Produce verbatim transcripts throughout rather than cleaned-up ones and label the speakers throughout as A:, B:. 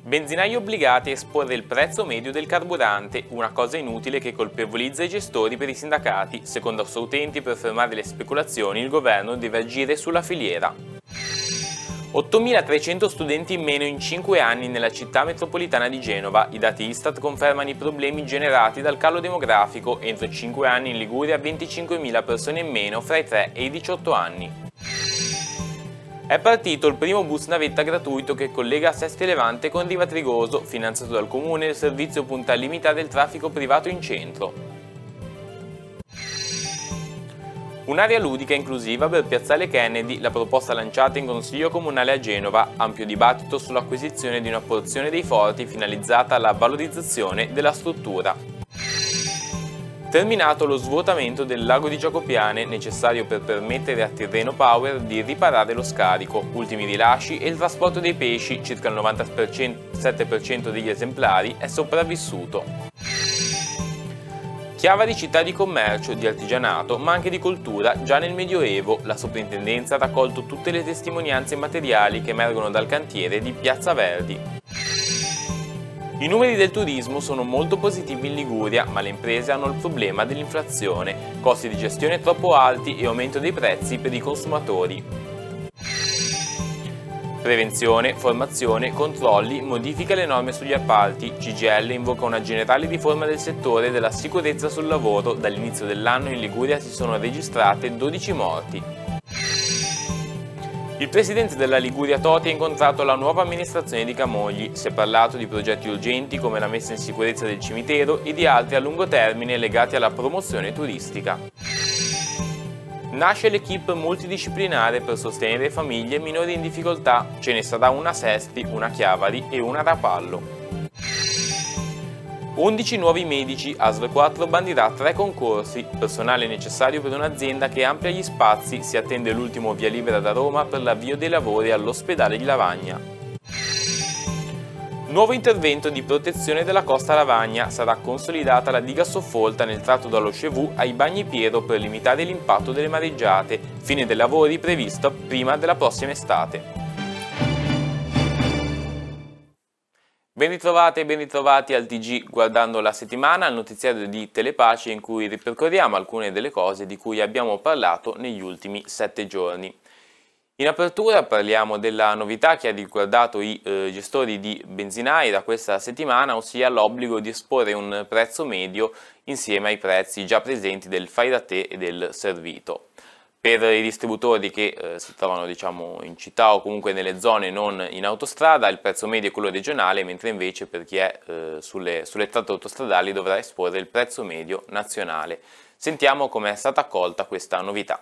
A: Benzinai obbligati a esporre il prezzo medio del carburante, una cosa inutile che colpevolizza i gestori per i sindacati. Secondo Assoutenti, per fermare le speculazioni il governo deve agire sulla filiera. ottomilatrecento studenti in meno in cinque anni nella città metropolitana di Genova. I dati Istat confermano i problemi generati dal calo demografico. Entro cinque anni in Liguria venticinquemila persone in meno fra i tre e i diciotto anni. È partito il primo bus navetta gratuito che collega Sesti Levante con Riva Trigoso, finanziato dal Comune. Il servizio punta a limitare il traffico privato in centro. Un'area ludica inclusiva per Piazzale Kennedy, la proposta lanciata in Consiglio Comunale a Genova, ampio dibattito sull'acquisizione di una porzione dei forti finalizzata alla valorizzazione della struttura. Terminato lo svuotamento del lago di Giacopiane, necessario per permettere a Tirreno Power di riparare lo scarico. Ultimi rilasci e il trasporto dei pesci, circa il novantasette per cento degli esemplari è sopravvissuto. Chiavari città di commercio, di artigianato, ma anche di cultura. Già nel Medioevo la soprintendenza ha raccolto tutte le testimonianze materiali che emergono dal cantiere di Piazza Verdi. I numeri del turismo sono molto positivi in Liguria, ma le imprese hanno il problema dell'inflazione, costi di gestione troppo alti e aumento dei prezzi per i consumatori. Prevenzione, formazione, controlli, modifica alle norme sugli appalti. C G I L invoca una generale riforma del settore della sicurezza sul lavoro. Dall'inizio dell'anno in Liguria si sono registrate dodici morti. Il presidente della Liguria Toti ha incontrato la nuova amministrazione di Camogli. Si è parlato di progetti urgenti come la messa in sicurezza del cimitero e di altri a lungo termine legati alla promozione turistica. Nasce l'equipe multidisciplinare per sostenere famiglie e minori in difficoltà. Ce ne sarà una a Sesti, una a Chiavari e una a Rapallo. undici nuovi medici, A S V quattro bandirà tre concorsi, personale necessario per un'azienda che amplia gli spazi. Si attende l'ultimo via libera da Roma per l'avvio dei lavori all'ospedale di Lavagna. Nuovo intervento di protezione della costa Lavagna, sarà consolidata la diga soffolta nel tratto dallo Chevù ai Bagni Piero per limitare l'impatto delle mareggiate, fine dei lavori previsto prima della prossima estate. Ben ritrovate e ben ritrovati al T G Guardando la Settimana, al notiziario di Telepace in cui ripercorriamo alcune delle cose di cui abbiamo parlato negli ultimi sette giorni. In apertura parliamo della novità che ha riguardato i eh, gestori di benzinai da questa settimana, ossia l'obbligo di esporre un prezzo medio insieme ai prezzi già presenti del fai da te e del servito. Per i distributori che eh, si trovano diciamo, in città o comunque nelle zone non in autostrada il prezzo medio è quello regionale, mentre invece per chi è eh, sulle, sulle tratte autostradali dovrà esporre il prezzo medio nazionale. Sentiamo come è stata accolta questa novità.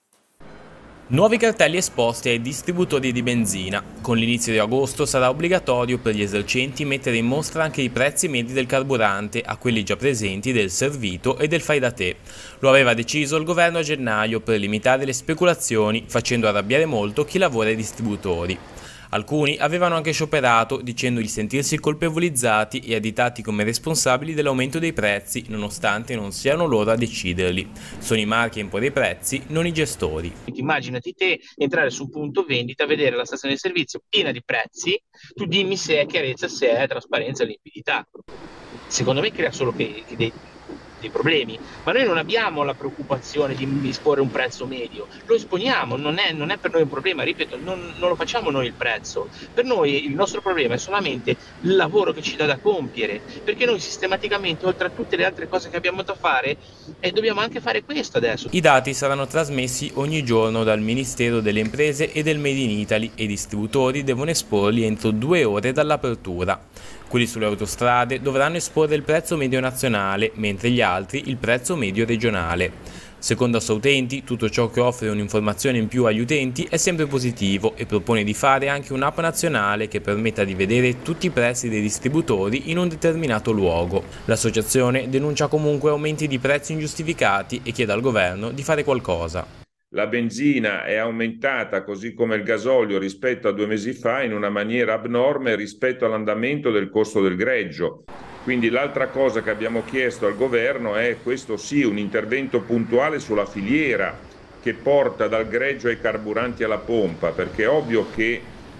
A: Nuovi cartelli esposti ai distributori di benzina. Con l'inizio di agosto sarà obbligatorio per gli esercenti mettere in mostra anche i prezzi medi del carburante a quelli già presenti del servito e del fai da te. Lo aveva deciso il governo a gennaio per limitare le speculazioni, facendo arrabbiare molto chi lavora ai distributori. Alcuni avevano anche scioperato, dicendo di sentirsi colpevolizzati e additati come responsabili dell'aumento dei prezzi, nonostante non siano loro a deciderli. Sono i marchi a imporre i prezzi, non i gestori.
B: Immaginati te entrare su un punto vendita, vedere la stazione di servizio piena di prezzi, tu dimmi se è chiarezza, se è trasparenza e limpidità. Secondo me crea solo che, che dei, dei problemi, ma noi non abbiamo la preoccupazione di esporre un prezzo medio, lo esponiamo, non è, non è per noi un problema, ripeto, non, non lo facciamo noi il prezzo, per noi il nostro problema è solamente il lavoro che ci dà da compiere, perché noi sistematicamente, oltre a tutte le altre cose che abbiamo da fare, eh, dobbiamo anche fare questo adesso.
A: I dati saranno trasmessi ogni giorno dal Ministero delle Imprese e del Made in Italy e i distributori devono esporli entro due ore dall'apertura. Quelli sulle autostrade dovranno esporre il prezzo medio nazionale, mentre gli altri il prezzo medio regionale. Secondo Assoutenti, tutto ciò che offre un'informazione in più agli utenti è sempre positivo e propone di fare anche un'app nazionale che permetta di vedere tutti i prezzi dei distributori in un determinato luogo. L'associazione denuncia comunque aumenti di prezzi ingiustificati e chiede al governo di fare qualcosa.
C: La benzina è aumentata, così come il gasolio, rispetto a due mesi fa in una maniera abnorme rispetto all'andamento del costo del greggio. Quindi l'altra cosa che abbiamo chiesto al governo è, questo sì, un intervento puntuale sulla filiera che porta dal greggio ai carburanti alla pompa, perché è ovvio che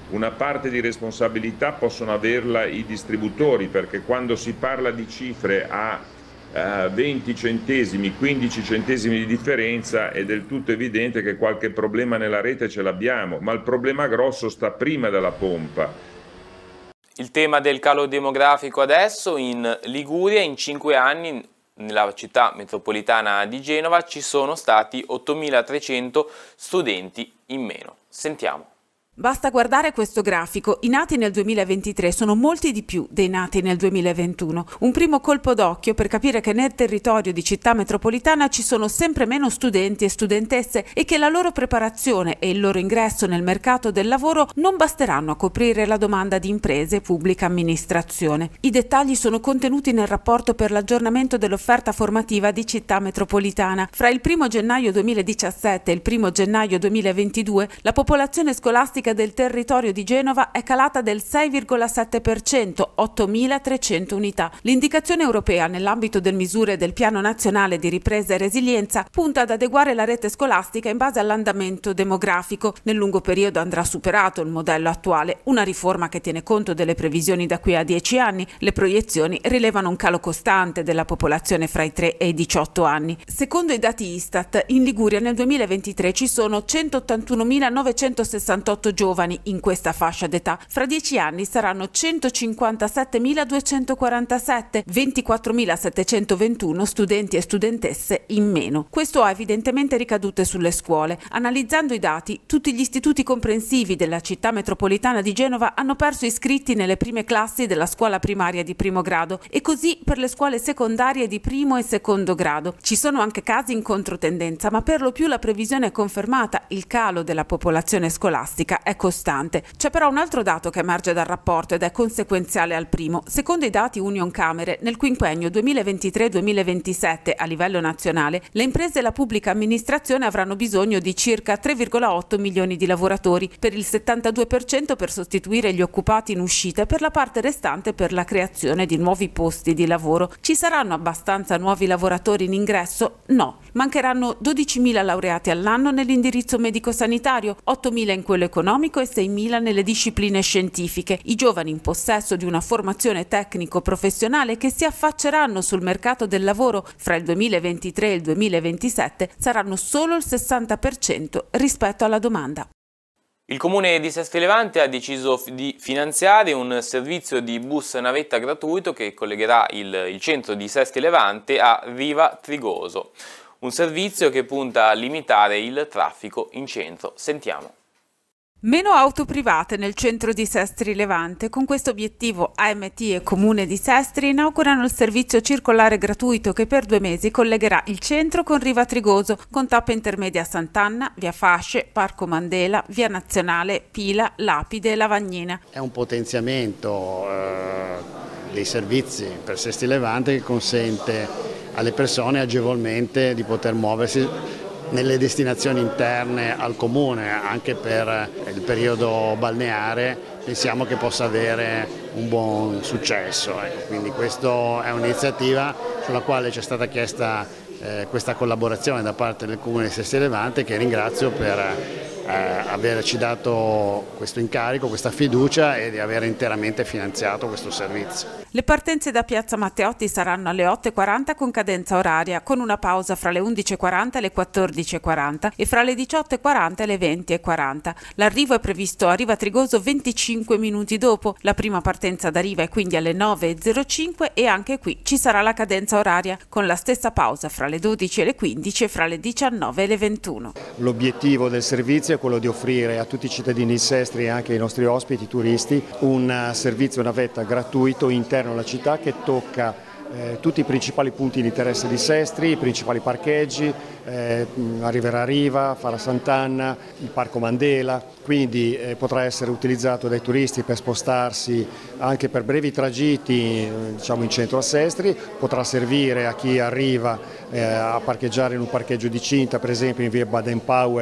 C: una parte di responsabilità possono averla i distributori, perché quando si parla di cifre a uh, venti centesimi, quindici centesimi di differenza è del tutto evidente che qualche problema nella rete ce l'abbiamo, ma il problema grosso sta prima della pompa.
A: Il tema del calo demografico adesso: in Liguria in cinque anni nella città metropolitana di Genova ci sono stati ottomilatrecento studenti in meno. Sentiamo.
D: Basta guardare questo grafico, i nati nel duemilaventitré sono molti di più dei nati nel duemilaventuno. Un primo colpo d'occhio per capire che nel territorio di città metropolitana ci sono sempre meno studenti e studentesse e che la loro preparazione e il loro ingresso nel mercato del lavoro non basteranno a coprire la domanda di imprese e pubblica amministrazione. I dettagli sono contenuti nel rapporto per l'aggiornamento dell'offerta formativa di città metropolitana. Fra il primo gennaio duemiladiciassette e il primo gennaio duemilaventidue la popolazione scolastica del territorio di Genova è calata del sei virgola sette per cento, ottomilatrecento unità. L'indicazione europea nell'ambito delle misure del Piano Nazionale di Ripresa e Resilienza punta ad adeguare la rete scolastica in base all'andamento demografico. Nel lungo periodo andrà superato il modello attuale, una riforma che tiene conto delle previsioni da qui a dieci anni. Le proiezioni rilevano un calo costante della popolazione fra i tre e i diciotto anni. Secondo i dati Istat, in Liguria nel duemilaventitré ci sono centottantunomilanovecentosessantotto giovani in questa fascia d'età. Fra dieci anni saranno centocinquantasettemiladuecentoquarantasette, ventiquattromilasettecentoventuno studenti e studentesse in meno. Questo ha evidentemente ricadute sulle scuole. Analizzando i dati, tutti gli istituti comprensivi della città metropolitana di Genova hanno perso iscritti nelle prime classi della scuola primaria di primo grado e così per le scuole secondarie di primo e secondo grado. Ci sono anche casi in controtendenza, ma per lo più la previsione è confermata: il calo della popolazione scolastica è costante. C'è però un altro dato che emerge dal rapporto ed è conseguenziale al primo. Secondo i dati Unioncamere, nel quinquennio duemilaventitré duemilaventisette a livello nazionale, le imprese e la pubblica amministrazione avranno bisogno di circa tre virgola otto milioni di lavoratori, per il settantadue per cento per sostituire gli occupati in uscita e per la parte restante per la creazione di nuovi posti di lavoro. Ci saranno abbastanza nuovi lavoratori in ingresso? No. Mancheranno dodicimila laureati all'anno nell'indirizzo medico-sanitario, ottomila in quello economico e seimila nelle discipline scientifiche. I giovani in possesso di una formazione tecnico-professionale che si affacceranno sul mercato del lavoro fra il duemilaventitré e il duemilaventisette saranno solo il sessanta per cento rispetto alla domanda.
A: Il Comune di Sestri Levante ha deciso di finanziare un servizio di bus navetta gratuito che collegherà il, il centro di Sestri Levante a Riva Trigoso. Un servizio che punta a limitare il traffico in centro. Sentiamo.
D: Meno auto private nel centro di Sestri Levante. Con questo obiettivo A M T e Comune di Sestri inaugurano il servizio circolare gratuito che per due mesi collegherà il centro con Riva Trigoso, con tappe intermedie a Sant'Anna, via Fasce, Parco Mandela, via Nazionale, Pila, Lapide e Lavagnina.
E: È un potenziamento eh, dei servizi per Sestri Levante che consente alle persone agevolmente di poter muoversi nelle destinazioni interne al comune, anche per il periodo balneare. Pensiamo che possa avere un buon successo. Ecco. Quindi questa è un'iniziativa sulla quale ci è stata chiesta eh, questa collaborazione da parte del Comune di Sestri Levante, che ringrazio per eh, averci dato questo incarico, questa fiducia e di aver interamente finanziato questo servizio.
D: Le partenze da Piazza Matteotti saranno alle otto e quaranta con cadenza oraria, con una pausa fra le undici e quaranta e le quattordici e quaranta e fra le diciotto e quaranta e le venti e quaranta. L'arrivo è previsto a Riva Trigoso venticinque minuti dopo. La prima partenza da Riva è quindi alle nove e zero cinque e anche qui ci sarà la cadenza oraria, con la stessa pausa fra le dodici e le quindici e fra le diciannove e le ventuno.
E: L'obiettivo del servizio è quello di offrire a tutti i cittadini di Sestri e anche ai nostri ospiti turisti un servizio navetta gratuito interno alla città che tocca eh, tutti i principali punti di interesse di Sestri, i principali parcheggi, eh, arriverà a Riva, farà Sant'Anna, il Parco Mandela, quindi eh, potrà essere utilizzato dai turisti per spostarsi anche per brevi tragitti eh, diciamo in centro a Sestri, potrà servire a chi arriva eh, a parcheggiare in un parcheggio di cinta, per esempio in via Baden-Powell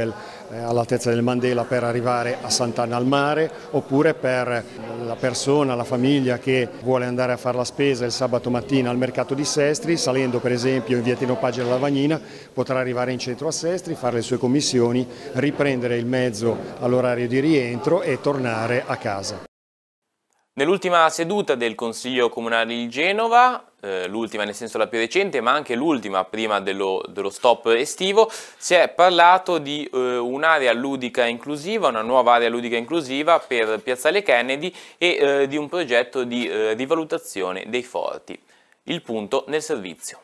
E: eh, all'altezza del Mandela per arrivare a Sant'Anna al Mare, oppure per la persona, la famiglia che vuole andare a fare la spesa il sabato mattina al mercato di Sestri, salendo per esempio in via Tino Paggi alla Lavagnina, potrà arrivare in centro a Sestri, fare le sue commissioni, riprendere il mezzo all'orario di rientro e tornare a casa.
A: Nell'ultima seduta del Consiglio Comunale di Genova, eh, l'ultima nel senso la più recente, ma anche l'ultima prima dello, dello stop estivo, si è parlato di eh, un'area ludica inclusiva, una nuova area ludica inclusiva per Piazzale Kennedy e eh, di un progetto di eh, rivalutazione dei forti. Il punto nel servizio.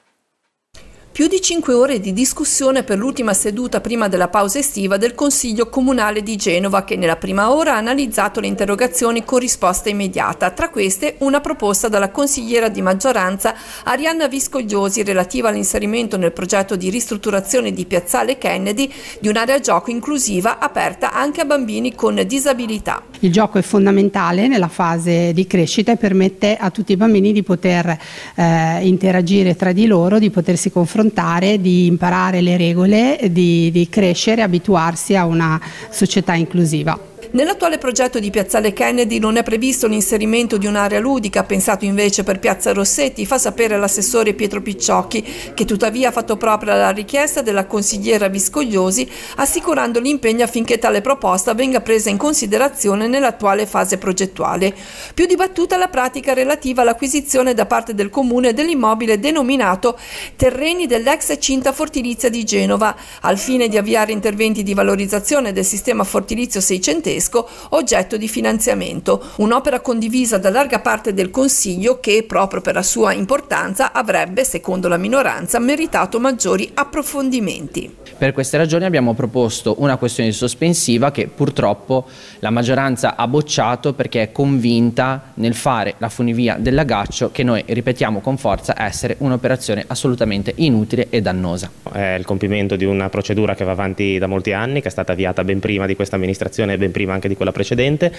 F: Più di cinque ore di discussione per l'ultima seduta prima della pausa estiva del Consiglio Comunale di Genova, che nella prima ora ha analizzato le interrogazioni con risposta immediata. Tra queste una proposta dalla consigliera di maggioranza Arianna Viscogliosi relativa all'inserimento nel progetto di ristrutturazione di Piazzale Kennedy di un'area gioco inclusiva aperta anche a bambini con disabilità.
G: Il gioco è fondamentale nella fase di crescita e permette a tutti i bambini di poter eh, interagire tra di loro, di potersi confrontare, di imparare le regole, di, di crescere, abituarsi a una società inclusiva.
F: Nell'attuale progetto di Piazzale Kennedy non è previsto l'inserimento di un'area ludica, pensato invece per Piazza Rossetti, fa sapere l'assessore Pietro Picciocchi, che tuttavia ha fatto propria la richiesta della consigliera Viscogliosi, assicurando l'impegno affinché tale proposta venga presa in considerazione nell'attuale fase progettuale. Più dibattuta la pratica relativa all'acquisizione da parte del Comune dell'immobile denominato Terreni dell'ex Cinta Fortilizia di Genova, al fine di avviare interventi di valorizzazione del sistema fortilizio seicentesco, oggetto di finanziamento, un'opera condivisa da larga parte del Consiglio che, proprio per la sua importanza, avrebbe, secondo la minoranza, meritato maggiori approfondimenti.
H: Per queste ragioni abbiamo proposto una questione sospensiva che purtroppo la maggioranza ha bocciato perché è convinta nel fare la funivia del Lagaccio, che noi ripetiamo con forza essere un'operazione assolutamente inutile e dannosa.
I: È il compimento di una procedura che va avanti da molti anni, che è stata avviata ben prima di questa amministrazione e ben prima anche di quella precedente.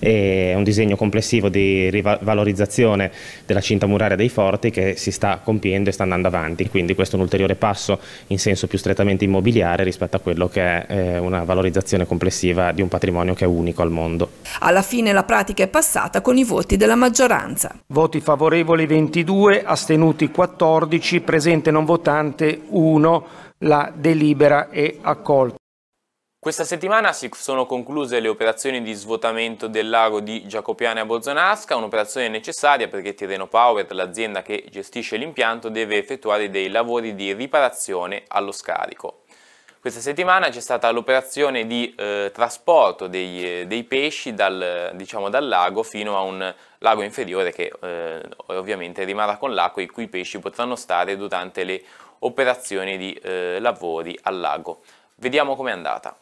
I: È un disegno complessivo di rivalorizzazione della cinta muraria dei forti che si sta compiendo e sta andando avanti, quindi questo è un ulteriore passo in senso più strettamente immobiliare rispetto a quello che è una valorizzazione complessiva di un patrimonio che è unico al mondo.
F: Alla fine la pratica è passata con i voti della maggioranza.
J: Voti favorevoli ventidue, astenuti quattordici, presente non votante uno, la delibera è accolta.
A: Questa settimana si sono concluse le operazioni di svuotamento del lago di Giacopiane a Borzonasca, un'operazione necessaria perché Tirreno Power, l'azienda che gestisce l'impianto, deve effettuare dei lavori di riparazione allo scarico. Questa settimana c'è stata l'operazione di eh, trasporto dei, dei pesci dal, diciamo, dal lago fino a un lago inferiore che eh, ovviamente rimarrà con l'acqua, i cui pesci potranno stare durante le operazioni di eh, lavori al lago. Vediamo com'è andata.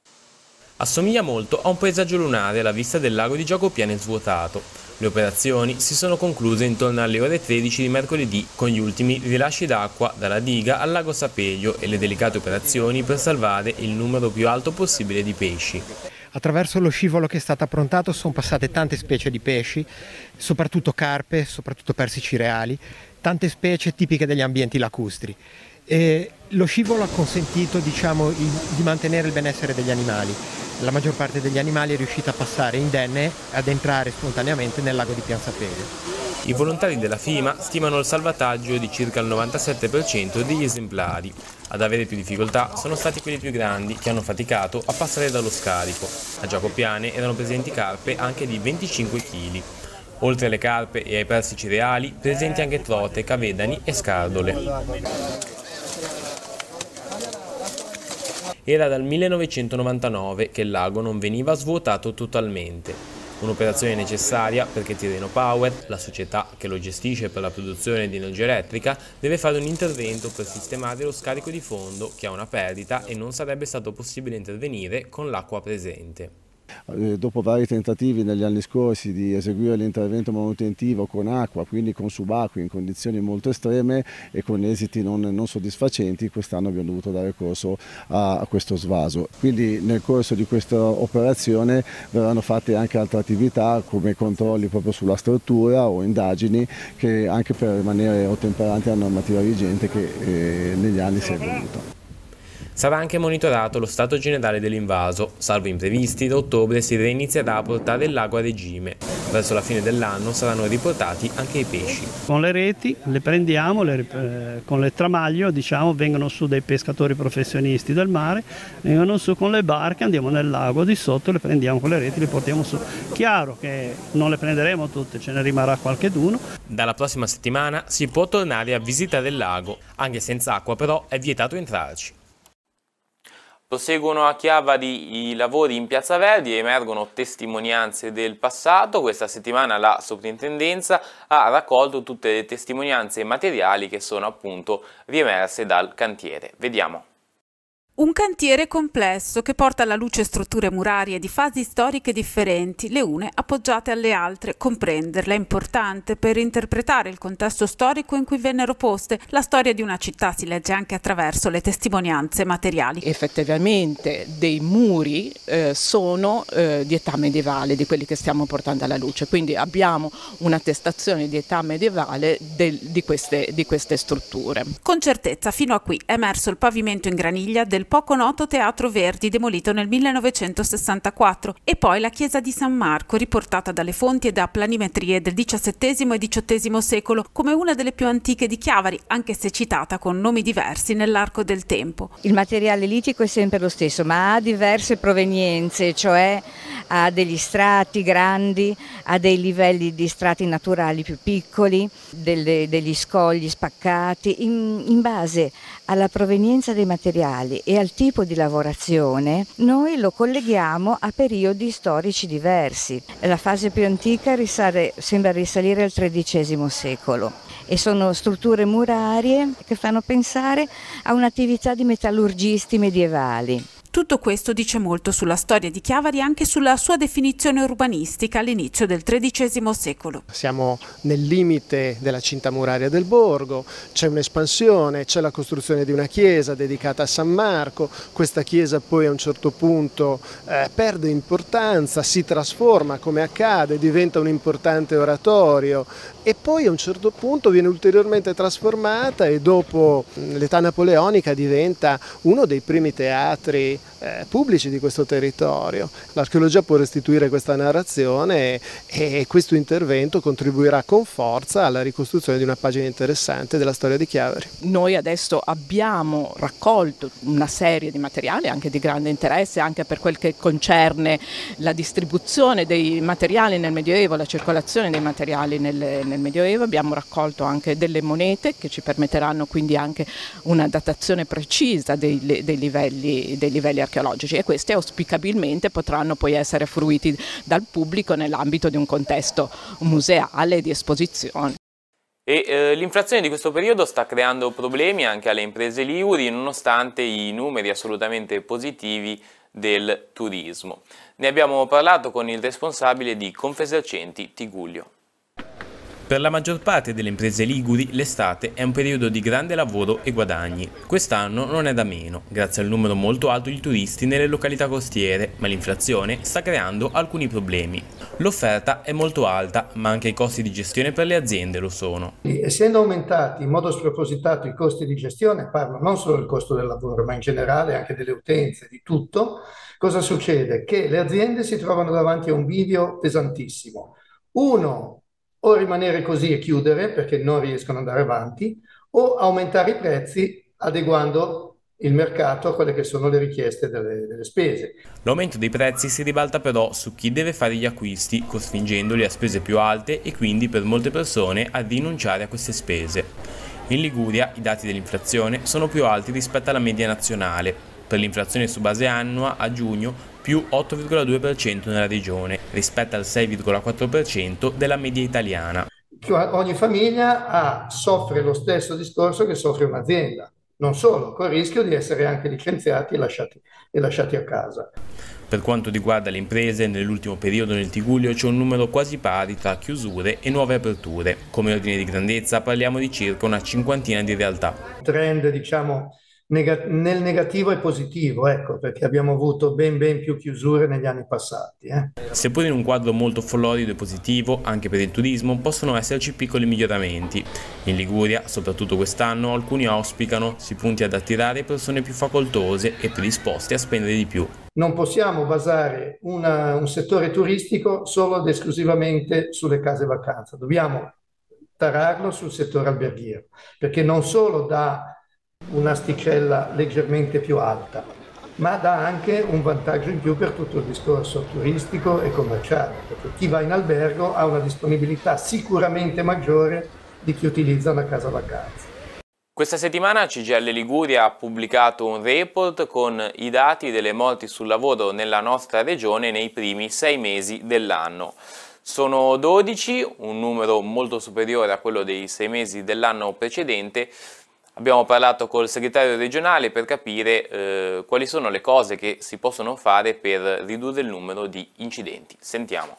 A: Assomiglia molto a un paesaggio lunare alla vista del lago di Giacopiane svuotato. Le operazioni si sono concluse intorno alle ore tredici di mercoledì con gli ultimi rilasci d'acqua dalla diga al lago Sapeglio e le delicate operazioni per salvare il numero più alto possibile di pesci.
K: Attraverso lo scivolo che è stato approntato sono passate tante specie di pesci, soprattutto carpe, soprattutto persici reali, tante specie tipiche degli ambienti lacustri. E lo scivolo ha consentito, diciamo, di mantenere il benessere degli animali. La maggior parte degli animali è riuscita a passare indenne ad entrare spontaneamente nel lago di Piansapeglio.
A: I volontari della FIMA stimano il salvataggio di circa il novantasette per cento degli esemplari. Ad avere più difficoltà sono stati quelli più grandi che hanno faticato a passare dallo scarico. A Giacopiane erano presenti carpe anche di venticinque chili. Oltre alle carpe e ai persici reali, presenti anche trote, cavedani e scardole. Era dal millenovecentonovantanove che il lago non veniva svuotato totalmente. Un'operazione necessaria perché Tirreno Power, la società che lo gestisce per la produzione di energia elettrica, deve fare un intervento per sistemare lo scarico di fondo che ha una perdita e non sarebbe stato possibile intervenire con l'acqua presente.
L: Dopo vari tentativi negli anni scorsi di eseguire l'intervento manutentivo con acqua, quindi con subacquei in condizioni molto estreme e con esiti non, non soddisfacenti, quest'anno abbiamo dovuto dare corso a, a questo svaso. Quindi nel corso di questa operazione verranno fatte anche altre attività come controlli proprio sulla struttura o indagini che anche per rimanere ottemperanti alla normativa vigente che eh, negli anni si è evoluta.
A: Sarà anche monitorato lo stato generale dell'invaso. Salvo imprevisti, da ottobre si reinizierà a portare il lago a regime. Verso la fine dell'anno saranno riportati anche i pesci.
M: Con le reti le prendiamo, le, eh, con le tramaglio diciamo, vengono su dei pescatori professionisti del mare, vengono su con le barche, andiamo nel lago di sotto, le prendiamo con le reti, le portiamo su. Chiaro che non le prenderemo tutte, ce ne rimarrà qualcheduno.
A: Dalla prossima settimana si può tornare a visitare il lago, anche senza acqua però è vietato entrarci. Proseguono a Chiavari i lavori in Piazza Verdi e emergono testimonianze del passato. Questa settimana la soprintendenza ha raccolto tutte le testimonianze materiali che sono appunto riemerse dal cantiere. Vediamo.
D: Un cantiere complesso che porta alla luce strutture murarie di fasi storiche differenti, le une appoggiate alle altre. Comprenderle è importante per interpretare il contesto storico in cui vennero poste. La storia di una città si legge anche attraverso le testimonianze materiali.
N: Effettivamente dei muri eh, sono eh, di età medievale, di quelli che stiamo portando alla luce, quindi abbiamo un'attestazione di età medievale del, di, queste, di queste strutture.
D: Con certezza fino a qui è emerso il pavimento in graniglia del poco noto Teatro Verdi, demolito nel millenovecentosessantaquattro, e poi la chiesa di San Marco, riportata dalle fonti e da planimetrie del diciassettesimo e diciottesimo secolo come una delle più antiche di Chiavari, anche se citata con nomi diversi nell'arco del tempo.
O: Il materiale litico è sempre lo stesso, ma ha diverse provenienze, cioè ha degli strati grandi, ha dei livelli di strati naturali più piccoli, delle, degli scogli spaccati. In, in base alla provenienza dei materiali e al tipo di lavorazione, noi lo colleghiamo a periodi storici diversi. La fase più antica risale, sembra risalire al tredicesimo secolo e sono strutture murarie che fanno pensare a un'attività di metallurgisti medievali.
D: Tutto questo dice molto sulla storia di Chiavari e anche sulla sua definizione urbanistica all'inizio del tredicesimo secolo.
P: Siamo nel limite della cinta muraria del borgo, c'è un'espansione, c'è la costruzione di una chiesa dedicata a San Marco. Questa chiesa poi a un certo punto eh, perde importanza, si trasforma come accade, diventa un importante oratorio e poi a un certo punto viene ulteriormente trasformata e dopo l'età napoleonica diventa uno dei primi teatri Eh, pubblici di questo territorio. L'archeologia può restituire questa narrazione e, e questo intervento contribuirà con forza alla ricostruzione di una pagina interessante della storia di Chiavari.
N: Noi adesso abbiamo raccolto una serie di materiali anche di grande interesse, anche per quel che concerne la distribuzione dei materiali nel Medioevo, la circolazione dei materiali nel, nel Medioevo. Abbiamo raccolto anche delle monete che ci permetteranno quindi anche una datazione precisa dei, dei livelli, dei livelli archeologici, e questi auspicabilmente potranno poi essere fruiti dal pubblico nell'ambito di un contesto museale di esposizione.
A: E eh, l'inflazione di questo periodo sta creando problemi anche alle imprese liguri, nonostante i numeri assolutamente positivi del turismo. Ne abbiamo parlato con il responsabile di Confesercenti Tigullio. Per la maggior parte delle imprese liguri l'estate è un periodo di grande lavoro e guadagni. Quest'anno non è da meno, grazie al numero molto alto di turisti nelle località costiere, ma l'inflazione sta creando alcuni problemi. L'offerta è molto alta, ma anche i costi di gestione per le aziende lo sono.
Q: Essendo aumentati in modo spropositato i costi di gestione, parlo non solo del costo del lavoro, ma in generale anche delle utenze, di tutto, cosa succede? Che le aziende si trovano davanti a un bivio pesantissimo. Uno, o rimanere così e chiudere perché non riescono ad andare avanti, o aumentare i prezzi adeguando il mercato a quelle che sono le richieste delle, delle spese.
A: L'aumento dei prezzi si ribalta però su chi deve fare gli acquisti, costringendoli a spese più alte e quindi per molte persone a rinunciare a queste spese. In Liguria i dati dell'inflazione sono più alti rispetto alla media nazionale. Per l'inflazione su base annua a giugno più otto virgola due per cento nella regione, rispetto al sei virgola quattro per cento della media italiana.
Q: Ogni famiglia ha, soffre lo stesso discorso che soffre un'azienda, non solo, con il rischio di essere anche licenziati e lasciati, e lasciati a casa.
A: Per quanto riguarda le imprese, nell'ultimo periodo nel Tigullio c'è un numero quasi pari tra chiusure e nuove aperture. Come ordine di grandezza parliamo di circa una cinquantina di realtà.
Q: Il trend, diciamo, neg- nel negativo e positivo, ecco, perché abbiamo avuto ben ben più chiusure negli anni passati. Eh.
A: Seppur in un quadro molto florido e positivo, anche per il turismo, possono esserci piccoli miglioramenti. In Liguria, soprattutto quest'anno, alcuni auspicano si punti ad attirare persone più facoltose e predisposte a spendere di più.
Q: Non possiamo basare una, un settore turistico solo ed esclusivamente sulle case vacanza, dobbiamo tararlo sul settore alberghiero, perché non solo dà un'asticella leggermente più alta, ma dà anche un vantaggio in più per tutto il discorso turistico e commerciale, perché chi va in albergo ha una disponibilità sicuramente maggiore di chi utilizza una casa vacanza.
A: Questa settimana C G I L Liguria ha pubblicato un report con i dati delle morti sul lavoro nella nostra regione nei primi sei mesi dell'anno. Sono dodici, un numero molto superiore a quello dei sei mesi dell'anno precedente. Abbiamo parlato col segretario regionale per capire eh, quali sono le cose che si possono fare per ridurre il numero di incidenti. Sentiamo.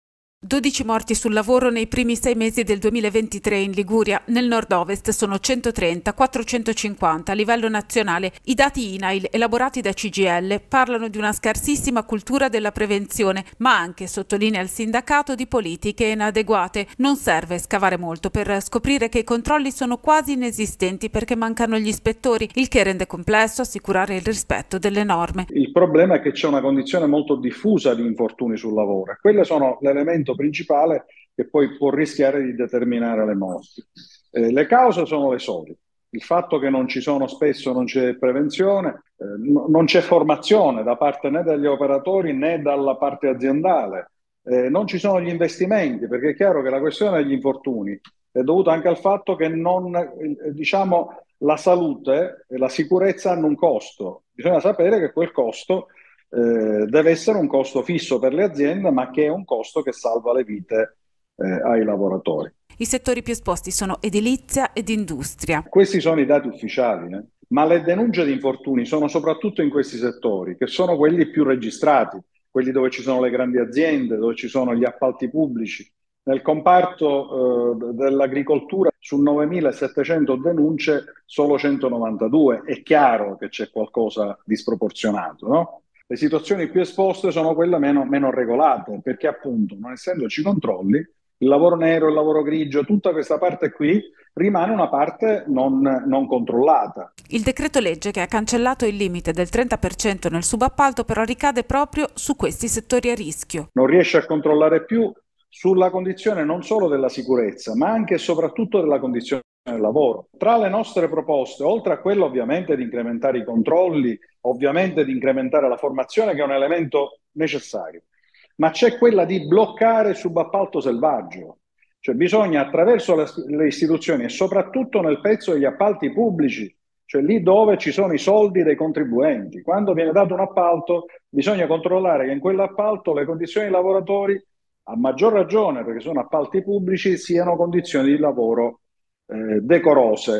D: dodici morti sul lavoro nei primi sei mesi del duemilaventitré in Liguria, nel nord-ovest sono centotrenta, quattrocentocinquanta a livello nazionale. I dati I N A I L elaborati da C G I L parlano di una scarsissima cultura della prevenzione, ma anche, sottolinea il sindacato, di politiche inadeguate. Non serve scavare molto per scoprire che i controlli sono quasi inesistenti perché mancano gli ispettori, il che rende complesso assicurare il rispetto delle norme.
R: Il problema è che c'è una condizione molto diffusa di infortuni sul lavoro e quelle sono l'elemento principale che poi può rischiare di determinare le morti. Eh, le cause sono le solite. Il fatto che non ci sono spesso, non c'è prevenzione, eh, n- non c'è formazione da parte né degli operatori né dalla parte aziendale, eh, non ci sono gli investimenti, perché è chiaro che la questione degli infortuni è dovuta anche al fatto che non, eh, diciamo, la salute e la sicurezza hanno un costo. Bisogna sapere che quel costo Eh, deve essere un costo fisso per le aziende, ma che è un costo che salva le vite eh, ai lavoratori.
D: I settori più esposti sono edilizia ed industria.
R: Questi sono i dati ufficiali, eh? Ma le denunce di infortuni sono soprattutto in questi settori, che sono quelli più registrati, quelli dove ci sono le grandi aziende, dove ci sono gli appalti pubblici. Nel comparto eh, dell'agricoltura su novemilasettecento denunce solo centonovantadue. È chiaro che c'è qualcosa di sproporzionato, no? Le situazioni più esposte sono quelle meno, meno regolate, perché appunto, non essendoci controlli, il lavoro nero, il lavoro grigio, tutta questa parte qui rimane una parte non, non controllata.
D: Il decreto legge che ha cancellato il limite del trenta per cento nel subappalto però ricade proprio su questi settori a rischio.
R: Non riesce a controllare più sulla condizione non solo della sicurezza, ma anche e soprattutto della condizione del lavoro. Tra le nostre proposte, oltre a quello ovviamente di incrementare i controlli, ovviamente di incrementare la formazione, che è un elemento necessario, ma c'è quella di bloccare il subappalto selvaggio. Cioè bisogna, attraverso le, le istituzioni e soprattutto nel pezzo degli appalti pubblici, cioè lì dove ci sono i soldi dei contribuenti, quando viene dato un appalto bisogna controllare che in quell'appalto le condizioni dei lavoratori, a maggior ragione perché sono appalti pubblici, siano condizioni di lavoro eh, decorose.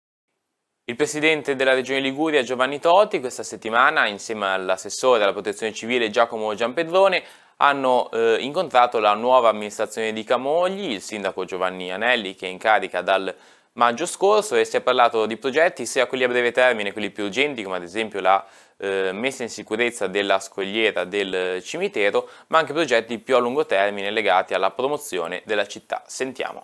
A: Il presidente della Regione Liguria, Giovanni Toti, questa settimana, insieme all'assessore alla protezione civile Giacomo Giampedrone, hanno eh, incontrato la nuova amministrazione di Camogli, il sindaco Giovanni Anelli, che è in carica dal maggio scorso, e si è parlato di progetti sia quelli a breve termine, quelli più urgenti, come ad esempio la eh, messa in sicurezza della scogliera del cimitero, ma anche progetti più a lungo termine legati alla promozione della città. Sentiamo.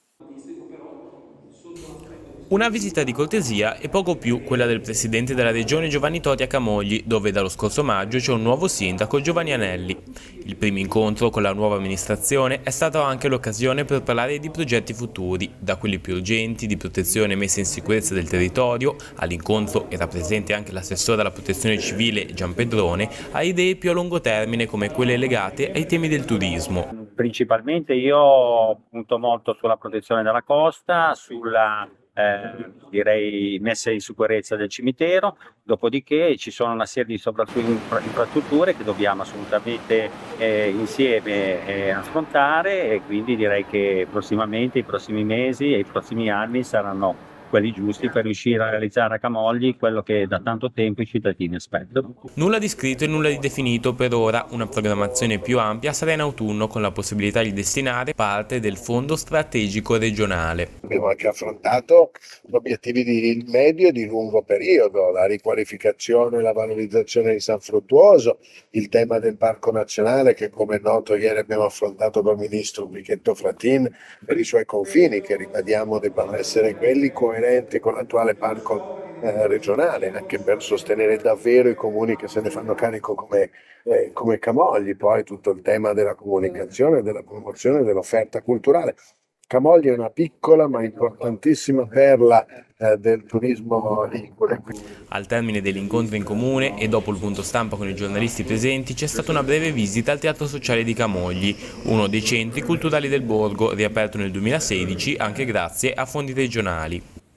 A: Una visita di cortesia e poco più quella del presidente della regione Giovanni Toti a Camogli, dove dallo scorso maggio c'è un nuovo sindaco, Giovanni Anelli. Il primo incontro con la nuova amministrazione è stata anche l'occasione per parlare di progetti futuri, da quelli più urgenti di protezione e messa in sicurezza del territorio. All'incontro era presente anche l'assessore alla protezione civile Giampedrone, a idee più a lungo termine come quelle legate ai temi del turismo.
S: Principalmente io punto molto sulla protezione della costa, sulla Eh, direi messa in sicurezza del cimitero, dopodiché ci sono una serie di infrastrutture che dobbiamo assolutamente eh, insieme eh, affrontare, e quindi direi che prossimamente, i prossimi mesi e i prossimi anni saranno quelli giusti per riuscire a realizzare a Camogli quello che da tanto tempo i cittadini aspettano.
A: Nulla di scritto e nulla di definito per ora, una programmazione più ampia sarà in autunno con la possibilità di destinare parte del fondo strategico regionale.
T: Abbiamo anche affrontato obiettivi di medio e di lungo periodo, la riqualificazione e la valorizzazione di San Fruttuoso, il tema del Parco Nazionale che come è noto ieri abbiamo affrontato con il Ministro Pichetto Fratin per i suoi confini che ribadiamo debbano essere quelli coerenti con l'attuale parco eh, regionale, anche per sostenere davvero i comuni che se ne fanno carico come, eh, come Camogli. Poi tutto il tema della comunicazione, della promozione dell'offerta culturale. Camogli è una piccola ma importantissima perla eh, del turismo ligure.
A: Al termine dell'incontro in comune e dopo il punto stampa con i giornalisti presenti c'è stata una breve visita al Teatro Sociale di Camogli, uno dei centri culturali del borgo, riaperto nel duemilasedici anche grazie a fondi regionali.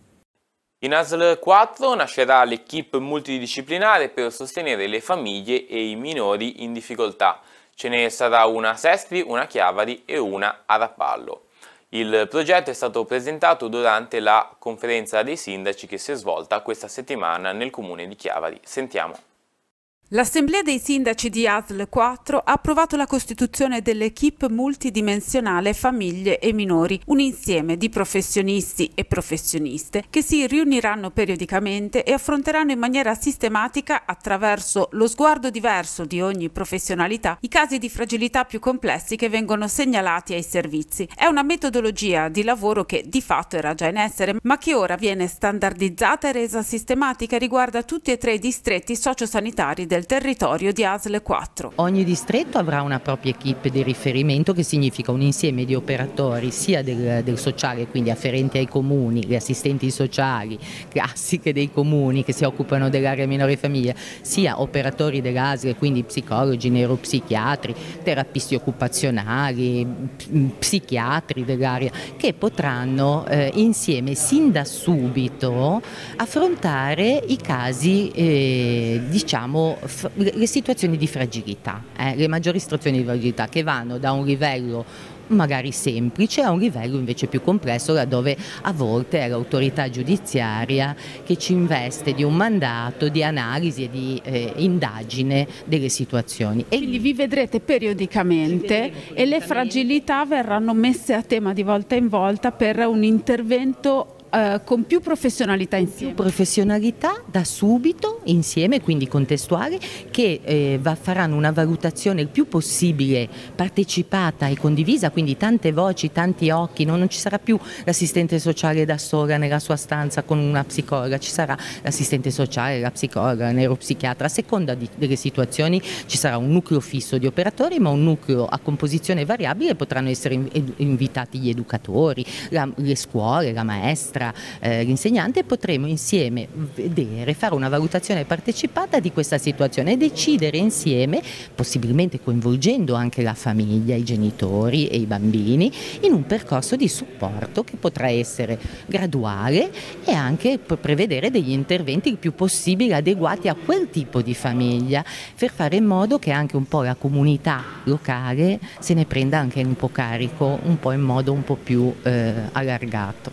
A: In A S L quattro nascerà l'equipe multidisciplinare per sostenere le famiglie e i minori in difficoltà. Ce ne sarà una a Sestri, una a Chiavari e una a Rapallo. Il progetto è stato presentato durante la conferenza dei sindaci che si è svolta questa settimana nel comune di Chiavari. Sentiamo.
D: L'Assemblea dei sindaci di A S L quattro ha approvato la costituzione dell'equipe multidimensionale Famiglie e Minori, un insieme di professionisti e professioniste che si riuniranno periodicamente e affronteranno in maniera sistematica, attraverso lo sguardo diverso di ogni professionalità, i casi di fragilità più complessi che vengono segnalati ai servizi. È una metodologia di lavoro che di fatto era già in essere, ma che ora viene standardizzata e resa sistematica e riguarda tutti e tre i distretti sociosanitari del del territorio di A S L quattro.
U: Ogni distretto avrà una propria equipe di riferimento, che significa un insieme di operatori sia del, del sociale, quindi afferenti ai comuni, gli assistenti sociali classiche dei comuni che si occupano dell'area minore famiglia, sia operatori dell'A S L, quindi psicologi, neuropsichiatri, terapisti occupazionali, psichiatri dell'area, che potranno eh, insieme sin da subito affrontare i casi eh, diciamo le situazioni di fragilità, eh, le maggiori situazioni di fragilità che vanno da un livello magari semplice a un livello invece più complesso, laddove a volte è l'autorità giudiziaria che ci investe di un mandato di analisi e di eh, indagine delle situazioni.
D: E quindi vi vedrete periodicamente e le fragilità verranno messe a tema di volta in volta per un intervento Uh, con più professionalità insieme.
U: Più professionalità da subito insieme, quindi contestuale, che eh, va, faranno una valutazione il più possibile partecipata e condivisa, quindi tante voci, tanti occhi, no? Non ci sarà più l'assistente sociale da sola nella sua stanza con una psicologa, ci sarà l'assistente sociale, la psicologa, la neuropsichiatra, a seconda di, delle situazioni ci sarà un nucleo fisso di operatori, ma un nucleo a composizione variabile, potranno essere invitati gli educatori, la, le scuole, la maestra, Eh, l'insegnante, potremo insieme vedere, fare una valutazione partecipata di questa situazione e decidere insieme, possibilmente coinvolgendo anche la famiglia, i genitori e i bambini, in un percorso di supporto che potrà essere graduale e anche prevedere degli interventi il più possibile adeguati a quel tipo di famiglia, per fare in modo che anche un po' la comunità locale se ne prenda anche un po' carico, un po' in modo un po' più eh, allargato.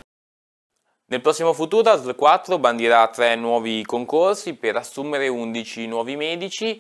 A: Nel prossimo futuro A S L quattro bandirà tre nuovi concorsi per assumere undici nuovi medici,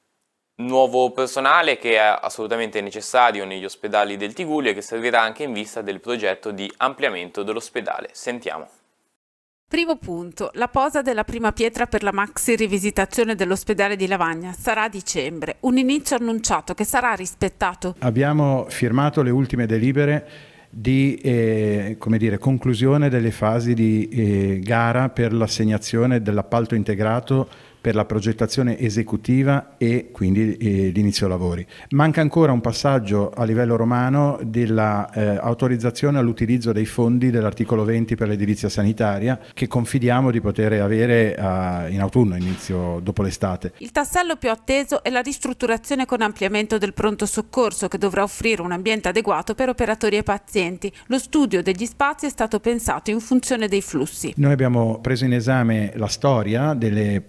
A: nuovo personale che è assolutamente necessario negli ospedali del Tigullio e che servirà anche in vista del progetto di ampliamento dell'ospedale. Sentiamo.
D: Primo punto, la posa della prima pietra per la maxi rivisitazione dell'ospedale di Lavagna sarà a dicembre, un inizio annunciato che sarà rispettato.
V: Abbiamo firmato le ultime delibere di eh, come dire, conclusione delle fasi di eh, gara per l'assegnazione dell'appalto integrato per la progettazione esecutiva e quindi eh, l'inizio lavori. Manca ancora un passaggio a livello romano della eh, autorizzazione all'utilizzo dei fondi dell'articolo venti per l'edilizia sanitaria, che confidiamo di poter avere eh, in autunno, inizio dopo l'estate.
D: Il tassello più atteso è la ristrutturazione con ampliamento del pronto soccorso, che dovrà offrire un ambiente adeguato per operatori e pazienti. Lo studio degli spazi è stato pensato in funzione dei flussi.
V: Noi abbiamo preso in esame la storia delle presenze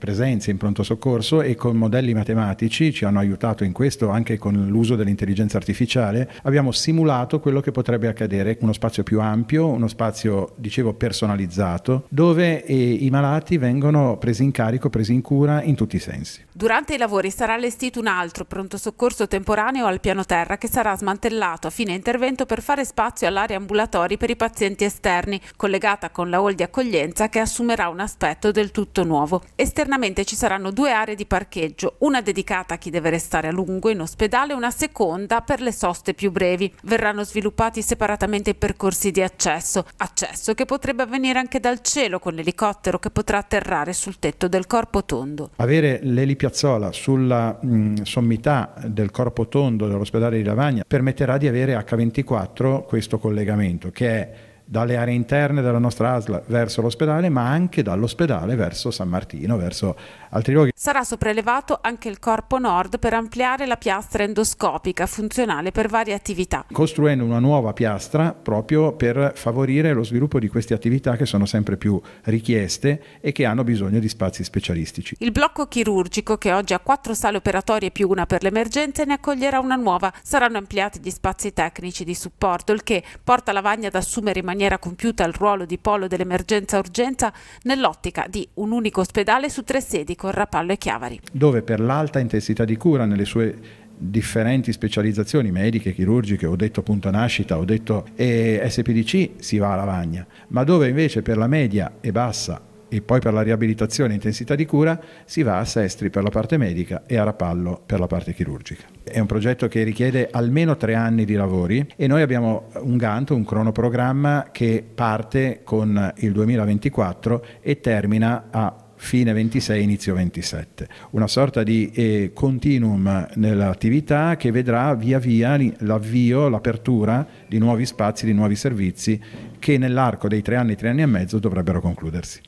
V: emergenze in pronto soccorso e con modelli matematici ci hanno aiutato in questo, anche con l'uso dell'intelligenza artificiale, abbiamo simulato quello che potrebbe accadere, uno spazio più ampio, uno spazio, dicevo, personalizzato, dove eh, i malati vengono presi in carico, presi in cura in tutti i sensi.
D: Durante i lavori sarà allestito un altro pronto soccorso temporaneo al piano terra che sarà smantellato a fine intervento per fare spazio all'area ambulatori per i pazienti esterni, collegata con la hall di accoglienza che assumerà un aspetto del tutto nuovo. Esternamente ci saranno due aree di parcheggio, una dedicata a chi deve restare a lungo in ospedale e una seconda per le soste più brevi. Verranno sviluppati separatamente i percorsi di accesso, accesso che potrebbe avvenire anche dal cielo con l'elicottero che potrà atterrare sul tetto del corpo tondo.
V: Avere l'elipiazzola sulla mh, sommità del corpo tondo dell'ospedale di Lavagna permetterà di avere acca ventiquattro questo collegamento che è dalle aree interne della nostra A S L verso l'ospedale, ma anche dall'ospedale verso San Martino, verso altri luoghi.
D: Sarà sopraelevato anche il corpo nord per ampliare la piastra endoscopica, funzionale per varie attività.
V: Costruendo una nuova piastra proprio per favorire lo sviluppo di queste attività che sono sempre più richieste e che hanno bisogno di spazi specialistici.
D: Il blocco chirurgico, che oggi ha quattro sale operatorie più una per le emergenze, ne accoglierà una nuova. Saranno ampliati gli spazi tecnici di supporto, il che porta Lavagna ad assumere in maniera compiuta il ruolo di polo dell'emergenza-urgenza nell'ottica di un unico ospedale su tre sedi con Rapallo e Chiavari.
V: Dove per l'alta intensità di cura nelle sue differenti specializzazioni mediche, chirurgiche, ho detto punta nascita, ho detto eh, S P D C, si va a Lavagna, ma dove invece per la media e bassa e poi per la riabilitazione e intensità di cura si va a Sestri per la parte medica e a Rapallo per la parte chirurgica. È un progetto che richiede almeno tre anni di lavori e noi abbiamo un Gantt, un cronoprogramma che parte con il duemilaventiquattro e termina a fine ventisei, inizio ventisette. Una sorta di eh, continuum nell'attività che vedrà via via l'avvio, l'apertura di nuovi spazi, di nuovi servizi che nell'arco dei tre anni, tre anni e mezzo dovrebbero concludersi.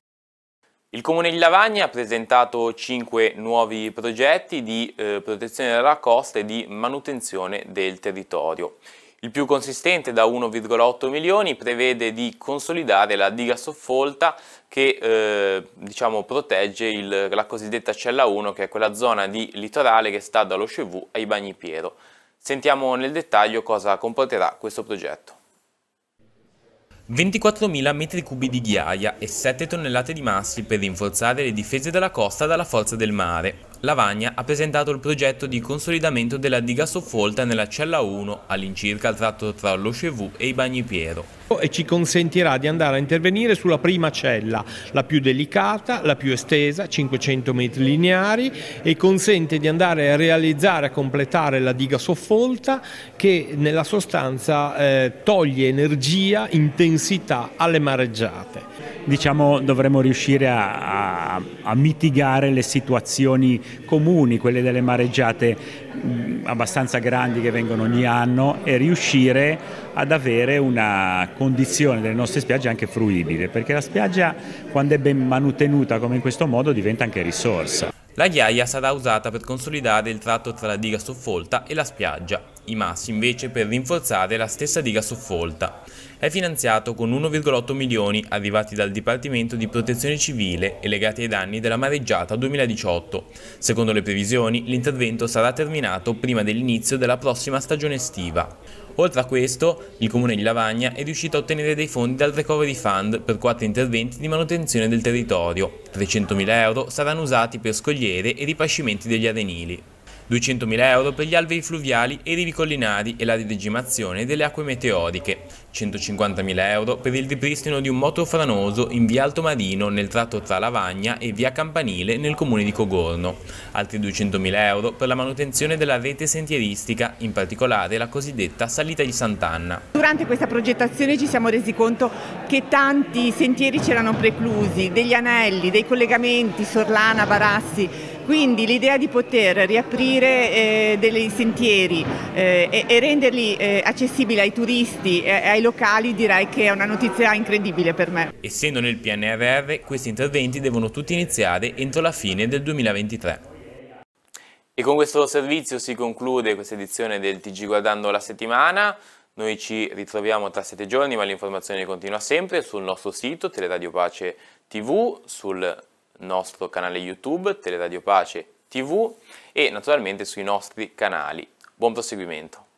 A: Il Comune di Lavagna ha presentato cinque nuovi progetti di eh, protezione della costa e di manutenzione del territorio. Il più consistente, da uno virgola otto milioni, prevede di consolidare la diga soffolta che eh, diciamo, protegge il, la cosiddetta Cella uno, che è quella zona di litorale che sta dallo Scevù ai Bagni Piero. Sentiamo nel dettaglio cosa comporterà questo progetto. ventiquattromila metri cubi di ghiaia e sette tonnellate di massi per rinforzare le difese della costa dalla forza del mare. Lavagna ha presentato il progetto di consolidamento della diga soffolta nella Cella uno, all'incirca al tratto tra lo Scevù e i Bagni Piero.
J: E ci consentirà di andare a intervenire sulla prima cella, la più delicata, la più estesa, cinquecento metri lineari, e consente di andare a realizzare, a completare la diga soffolta che nella sostanza eh, toglie energia, intensità alle mareggiate.
B: Diciamo dovremmo riuscire a, a, a mitigare le situazioni comuni, quelle delle mareggiate mh, abbastanza grandi che vengono ogni anno, e riuscire ad avere una condizione delle nostre spiagge anche fruibile, perché la spiaggia, quando è ben manutenuta come in questo modo, diventa anche risorsa.
A: La ghiaia sarà usata per consolidare il tratto tra la diga soffolta e la spiaggia, i massi invece per rinforzare la stessa diga soffolta. È finanziato con uno virgola otto milioni arrivati dal Dipartimento di Protezione Civile e legati ai danni della mareggiata duemiladiciotto. Secondo le previsioni, l'intervento sarà terminato prima dell'inizio della prossima stagione estiva. Oltre a questo, il Comune di Lavagna è riuscito a ottenere dei fondi dal Recovery Fund per quattro interventi di manutenzione del territorio. trecentomila euro saranno usati per scogliere e ripascimenti degli arenili. duecentomila euro per gli alvei fluviali e i rivi collinari e la ridegimazione delle acque meteoriche, centocinquantamila euro per il ripristino di un moto franoso in via Altomarino nel tratto tra Lavagna e via Campanile nel comune di Cogorno, altri duecentomila euro per la manutenzione della rete sentieristica, in particolare la cosiddetta Salita di Sant'Anna.
C: Durante questa progettazione ci siamo resi conto che tanti sentieri c'erano preclusi, degli anelli, dei collegamenti, Sorlana, Barassi. Quindi l'idea di poter riaprire eh, dei sentieri eh, e, e renderli eh, accessibili ai turisti e ai locali, direi che è una notizia incredibile per me.
A: Essendo nel P N R R, questi interventi devono tutti iniziare entro la fine del duemilaventitré. E con questo servizio si conclude questa edizione del T G Guardando la Settimana. Noi ci ritroviamo tra sette giorni, ma l'informazione continua sempre sul nostro sito Teleradio Pace tivù, sul nostro canale YouTube, Teleradio Pace tivù, e naturalmente sui nostri canali. Buon proseguimento.